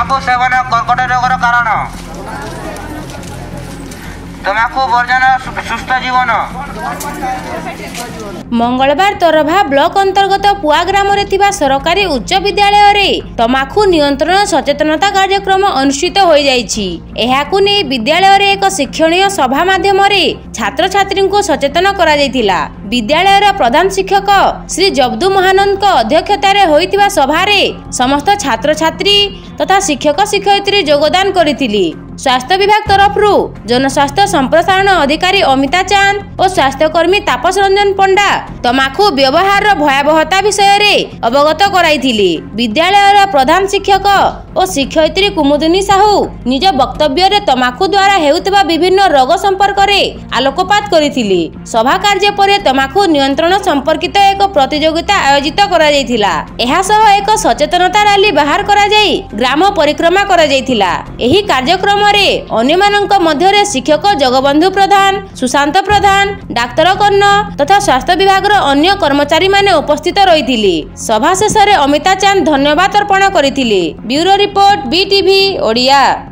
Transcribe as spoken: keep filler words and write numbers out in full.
तंबाकू सेवन कर्कट रोगर कारण। तंबाकू वर्जन सुस्थ जीवन। मंगलवार तरभा ब्लॉक अंतर्गत पुआ ग्राम में सरकारी उच्च विद्यालय रे तंबाकू नियंत्रण सचेतनता कार्यक्रम अनुष्ठित हो जाइछि। एहाकु नै विद्यालय रे एक शिक्षणीय सभा माध्यम रे छात्र छात्री को सचेतन करा जायतिला। विद्यालय प्रधान शिक्षक श्री जब्दू महानंद अध्यक्षतार होइतिबा सभा रे समस्त छात्र छात्री तथा शिक्षक शिक्षयित्री योगदान करिथिली। स्वास्थ्य विभाग तरफ जनस्वास्थ्य संप्रसारण अधिकारी अमिता चांद और स्वास्थ्यकर्मी तापस रंजन पंडा तंबाकू व्यवहार भयावहता विषय रे अवगत कराइथिले। विद्यालय प्रधान शिक्षक और शिक्षयित्री कुमुदिनी साहू निज वक्तव्य रे तंबाकू द्वारा हेउतबा विभिन्न रोग संपर्क रे आलोकपात करिथिले। सभा कार्य पर तंबाकू नियंत्रण संपर्कित एक प्रतियोगिता आयोजित करा जायतिला। एहा सह एक सचेतनता रैली बाहर करा जाई ग्राम परिक्रमा करा जायतिला। एही कार्यक्रम रे अन्यमानंक मध्यरे शिक्षक जगबंधु प्रधान, सुशांत प्रधान, डाक्तर कर्ण तथा स्वास्थ्य विभाग अन्य कर्मचारी माने उपस्थित रहिथिले। सभा शेष रे अमिता चांद धन्यवाद अर्पण करिथिले। Bureau report BTV Odia.